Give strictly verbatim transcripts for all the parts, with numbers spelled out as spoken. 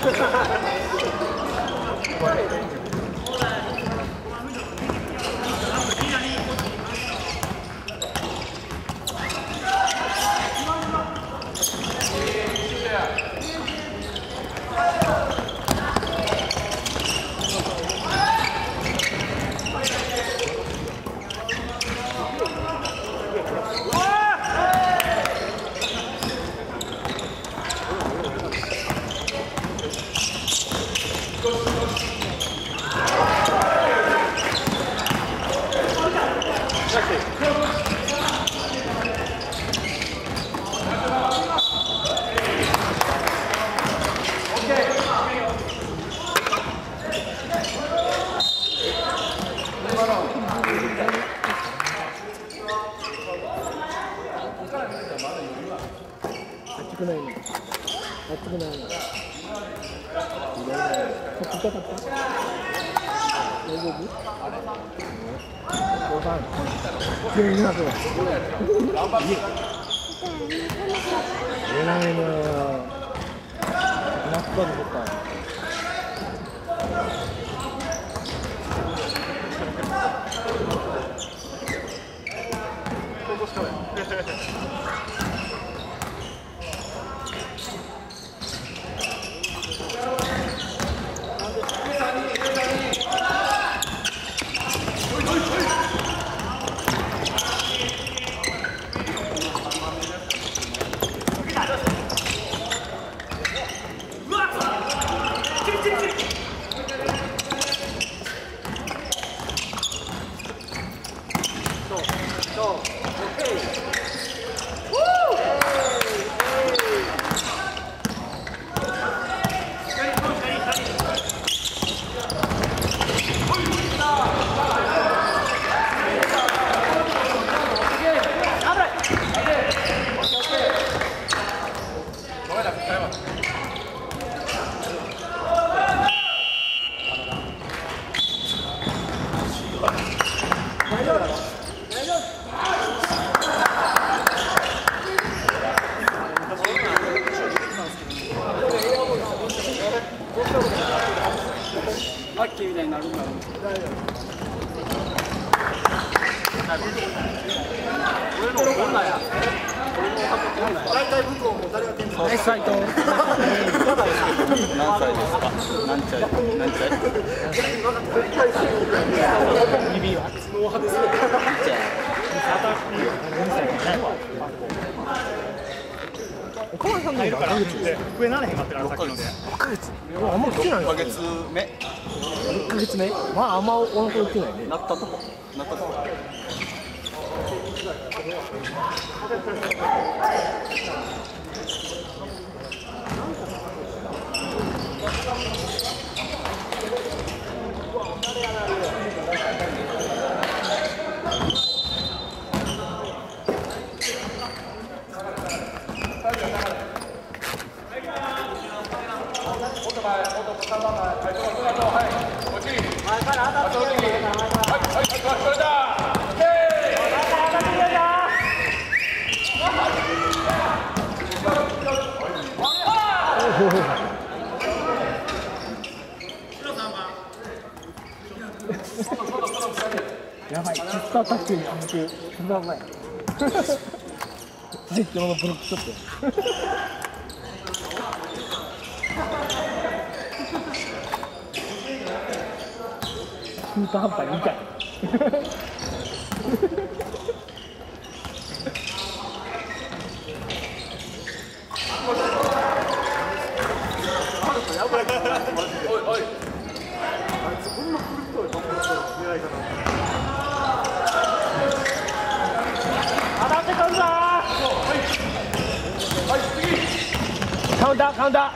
熱くないの。熱くないの。痛かった。大丈夫？ご飯。急になるわ。言えないのよ。夏場に出た。 アッキーみたいになるんだろう。俺の女や。大体向こうも誰が点数。 はい斉藤。 何歳ですか。何歳。何歳。 指は。 脳派ですね。 お母さんの入るから上なれへんかったらさっきのでいっかげつ。あんま来てないいっかげつめ。 いっかげつめ。まああんまお腹来てないね。 なったとこ。なったとこ。 やばい、キッズアタックに続く。それはうまい。最強のブロックショット。中途半端に痛い。カウンターカウンター。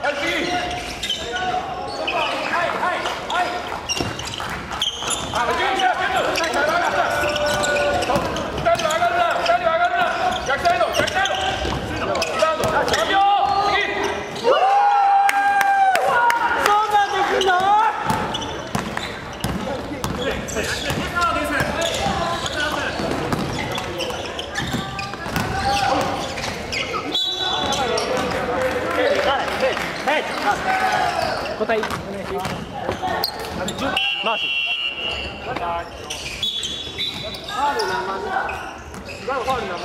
はい答えお願いします。マーシー。ファウル何番だ。ファウル何番だ。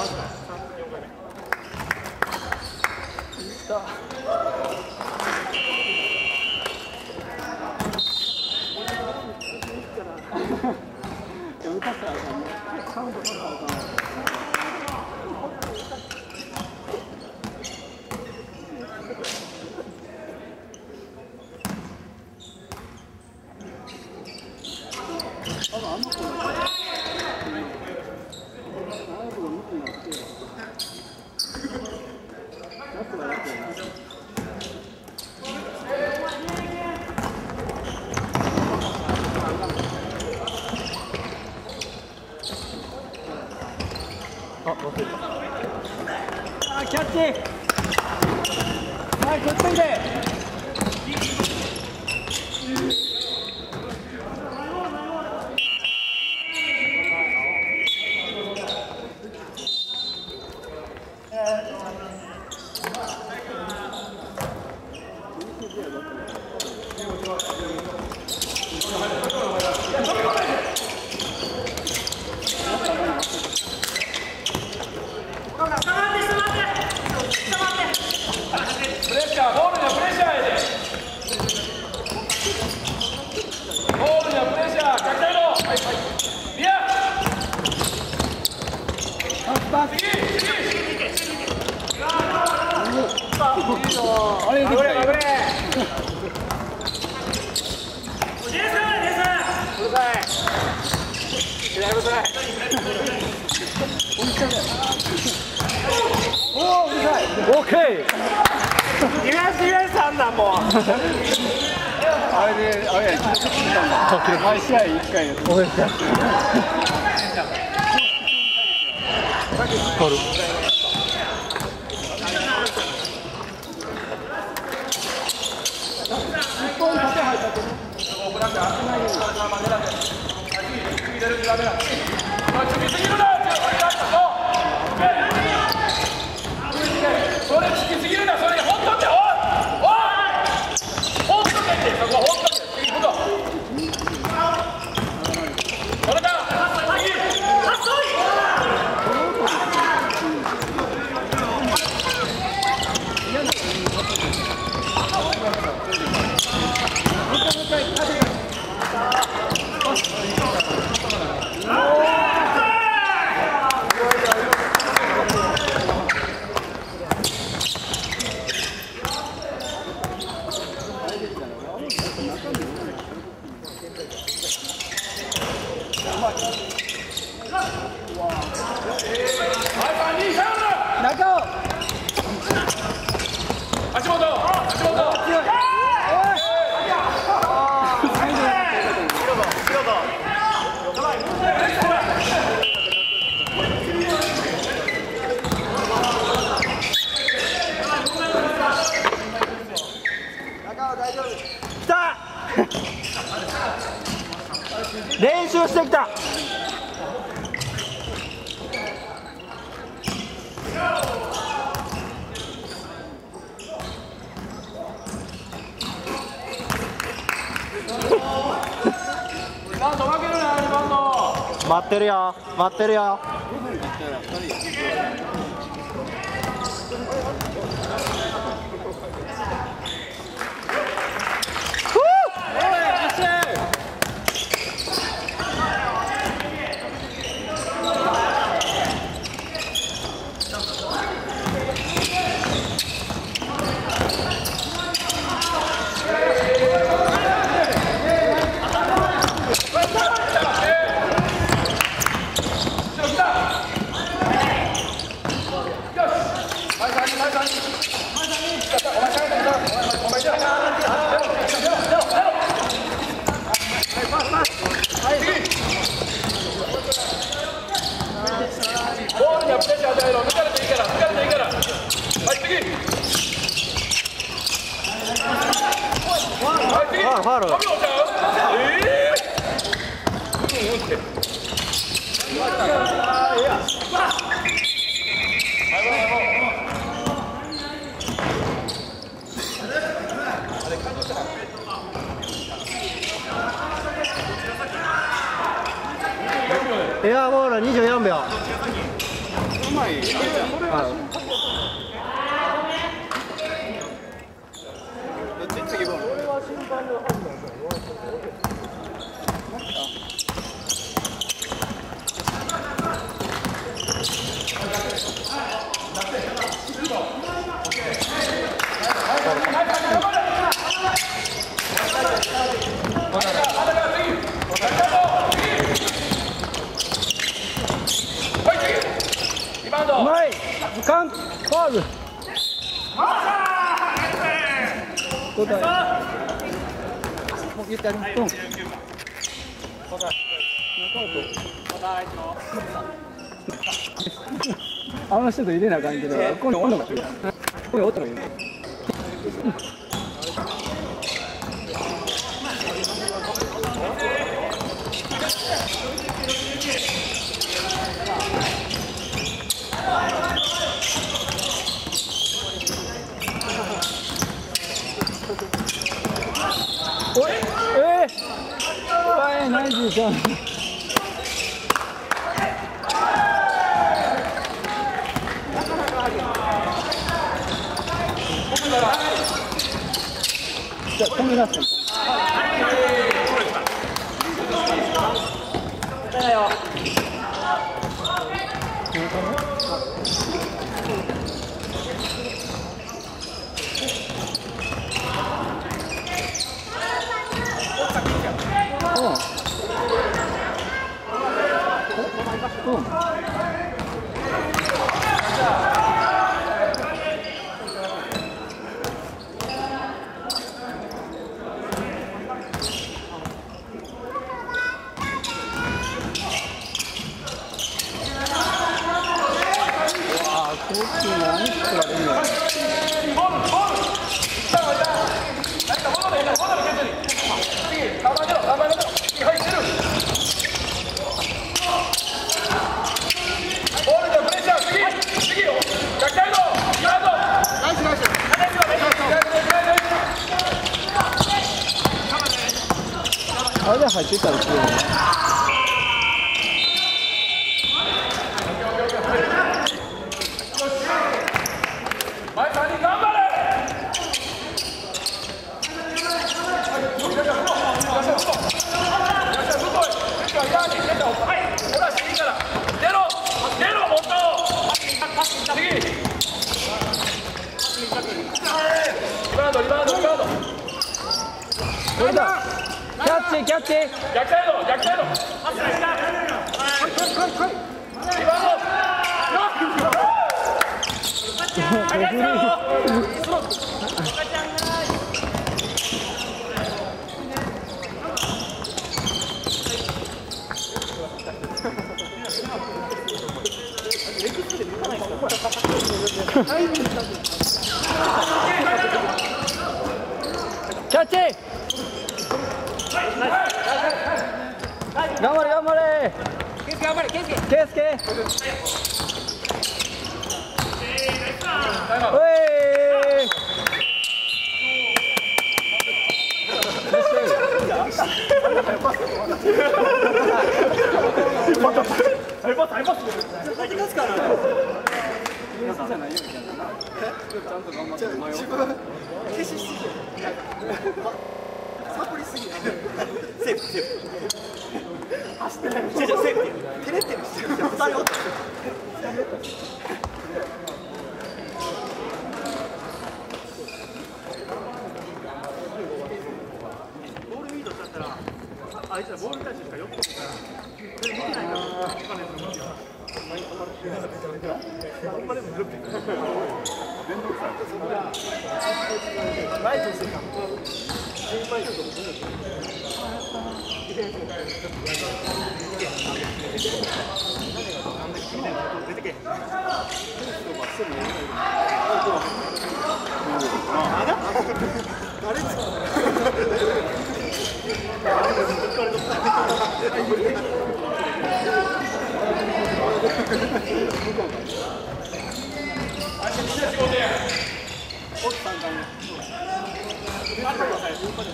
あ、キャッチ。はい、こっちいで。オーケー。ディフェンスディフェンスあんなんもう。 あれであれや毎試合いっかいです。 おめでとう。取る。 それつきすぎるな、それほっとって、おいおいほっとけって、そこほっとけ、次ほどそれだ、次足元、足元。 来た。練習してきた。待ってるよ、待ってるよ。ボールにはプレッシャー与えろ。抜かれていいから、抜かれていいから。はい、次。はい、次。ファウル、ファウル。ごびょうちゃう？ええー。うん、うんって。あ、いや。あれ、感動した。 エアボールにじゅうよんびょう。 うまい。次ボール。 うまい。時間ファウル。交代。もう言ってあります。うん。あの人と入れな感じで、ここに温度がいる。ここに音がいる。おい、えー、おい、ナイスじゃん。じゃあ、止めなさい。だよ。うん。うん。あれで入ってたら強いね。 前さんに頑張れ。リバウンドリバウンドリバウンド。 これだ。キャッチキャッチ。 逆サイド逆サイド。リバウンド。 キャッチ。頑張れ頑張れ。ケースケ頑張れケースケ。ケースケ。おい。 あいつらボールに対してしか寄ってないからそれ見てないから他のやつの動きはほんまでもずるくて面倒くさいライトしてた心配するとこ出てけ誰ですか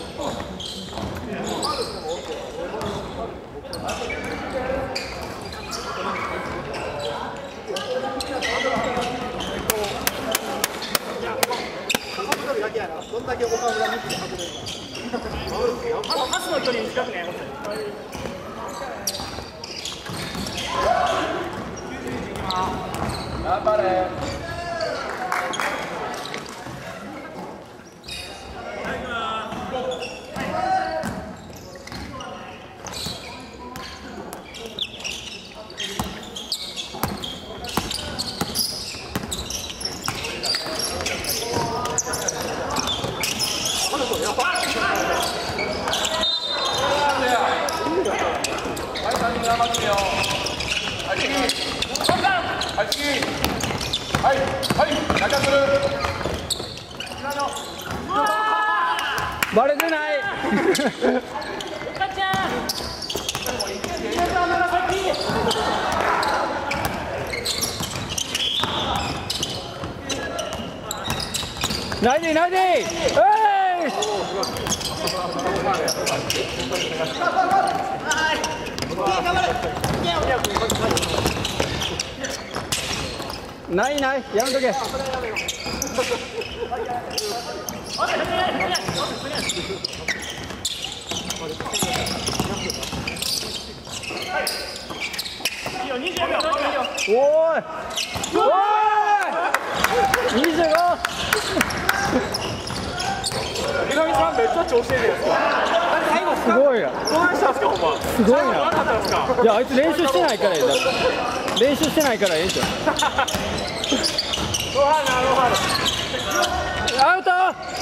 リだけやな。どんだけ岡村見て運べるか。 パスの距離短くね。 頑張れ。はい、はい、中する。 バレてない。ナイディナイディ。えい。ないないやめとけ。おーいおーいにじゅうご。 手紙さんめっちゃ調子いいですか。最後すごいや。 どうしたんですかほんま。 すごいな。 何だったんですか。 いやあいつ練習してないからや。練習してないからええじゃん。 ロハーナロハーナ。 アウト。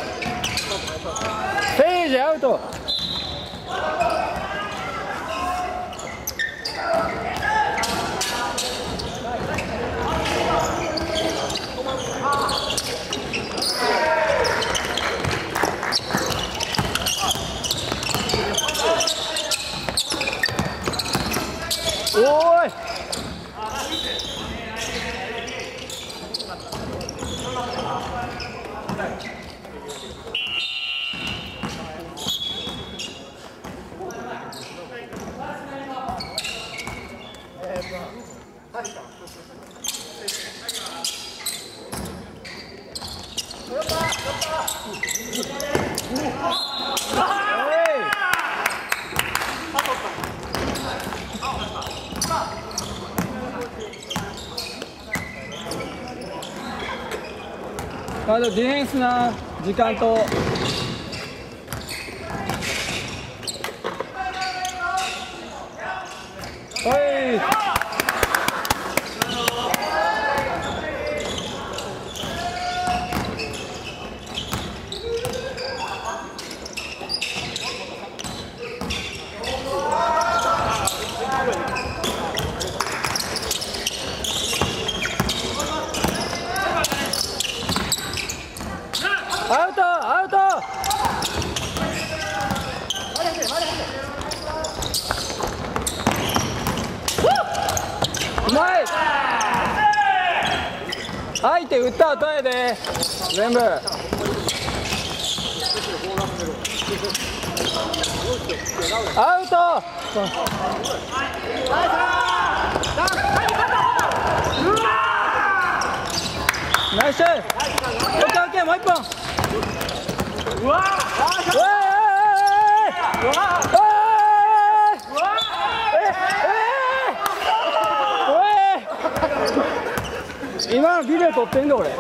ページアウト。おーい。あのディフェンスな時間とおいアウトアウト。うまい。相手打った後やで全部。アウト。ナイス。オッケーオッケーもう一本。うわー！うわー！うわー！うわー！今のビデオ撮ってんだ俺。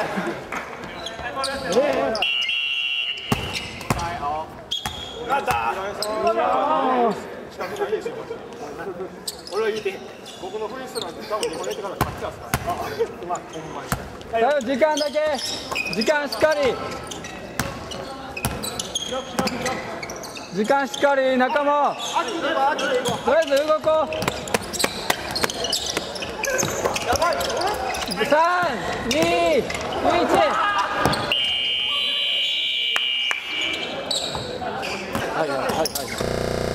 俺は言うて僕のフリースローなんて多分日本やってから勝っちゃうんですから。うまいほんまに。 時間だけ時間しっかり時間しっかり仲間とりあえず動こう。さんにいち。はいはいはいはい。